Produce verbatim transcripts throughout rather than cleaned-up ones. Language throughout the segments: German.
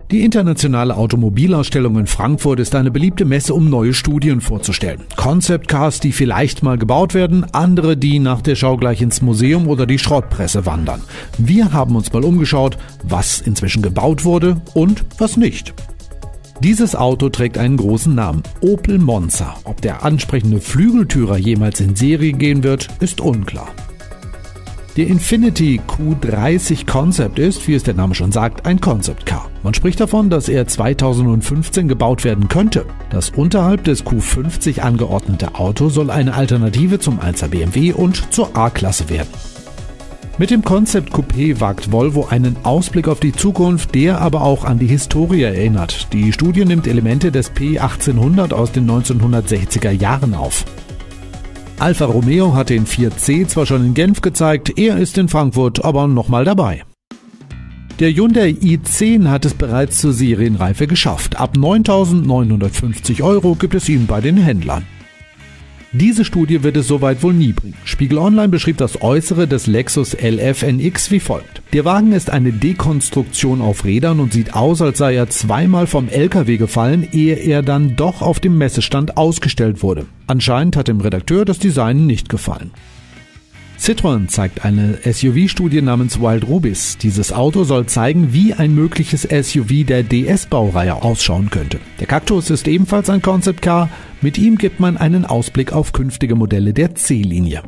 Die internationale Automobilausstellung in Frankfurt ist eine beliebte Messe, um neue Studien vorzustellen. Concept Cars, die vielleicht mal gebaut werden, andere, die nach der Schau gleich ins Museum oder die Schrottpresse wandern. Wir haben uns mal umgeschaut, was inzwischen gebaut wurde und was nicht. Dieses Auto trägt einen großen Namen, Opel Monza. Ob der ansprechende Flügeltürer jemals in Serie gehen wird, ist unklar. Der Infiniti Q dreißig Concept ist, wie es der Name schon sagt, ein Concept Car. Man spricht davon, dass er zweitausendfünfzehn gebaut werden könnte. Das unterhalb des Q fünfzig angeordnete Auto soll eine Alternative zum einser B M W und zur A-Klasse werden. Mit dem Concept Coupé wagt Volvo einen Ausblick auf die Zukunft, der aber auch an die Historie erinnert. Die Studie nimmt Elemente des P achtzehnhundert aus den neunzehnhundertsechziger Jahren auf. Alfa Romeo hat den vier C zwar schon in Genf gezeigt, er ist in Frankfurt aber nochmal dabei. Der Hyundai i zehn hat es bereits zur Serienreife geschafft. Ab neuntausendneunhundertfünfzig Euro gibt es ihn bei den Händlern. Diese Studie wird es soweit wohl nie bringen. Spiegel Online beschrieb das Äußere des Lexus L F N X wie folgt. Der Wagen ist eine Dekonstruktion auf Rädern und sieht aus, als sei er zweimal vom L K W gefallen, ehe er dann doch auf dem Messestand ausgestellt wurde. Anscheinend hat dem Redakteur das Design nicht gefallen. Citroën zeigt eine S U V-Studie namens Wild Rubis. Dieses Auto soll zeigen, wie ein mögliches S U V der D S-Baureihe ausschauen könnte. Der Cactus ist ebenfalls ein Concept Car. Mit ihm gibt man einen Ausblick auf künftige Modelle der C-Linie.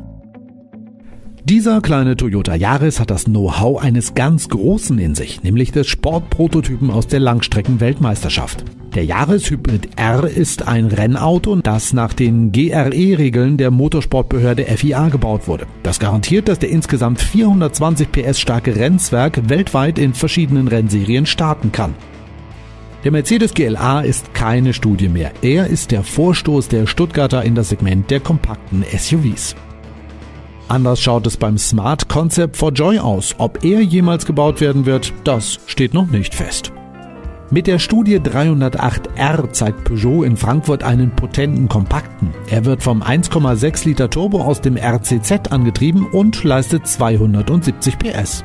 Dieser kleine Toyota Yaris hat das Know-how eines ganz Großen in sich, nämlich des Sportprototypen aus der Langstrecken-Weltmeisterschaft. Der Yaris Hybrid R ist ein Rennauto, das nach den G R E-Regeln der Motorsportbehörde F I A gebaut wurde. Das garantiert, dass der insgesamt vierhundertzwanzig P S starke Rennzwerg weltweit in verschiedenen Rennserien starten kann. Der Mercedes G L A ist keine Studie mehr. Er ist der Vorstoß der Stuttgarter in das Segment der kompakten S U Vs. Anders schaut es beim Smart Concept for Joy aus. Ob er jemals gebaut werden wird, das steht noch nicht fest. Mit der Studie dreihundertacht R zeigt Peugeot in Frankfurt einen potenten Kompakten. Er wird vom eins Komma sechs Liter Turbo aus dem R C Z angetrieben und leistet zweihundertsiebzig P S.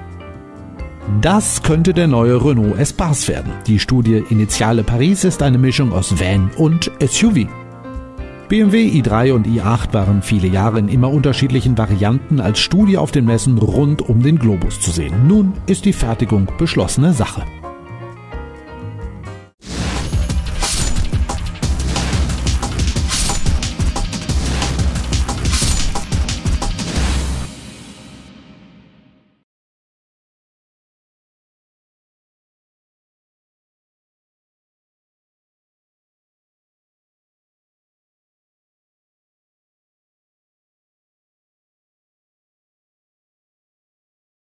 Das könnte der neue Renault Espace werden. Die Studie Initiale Paris ist eine Mischung aus Van und S U V. B M W i drei und i acht waren viele Jahre in immer unterschiedlichen Varianten als Studie auf den Messen rund um den Globus zu sehen. Nun ist die Fertigung beschlossene Sache.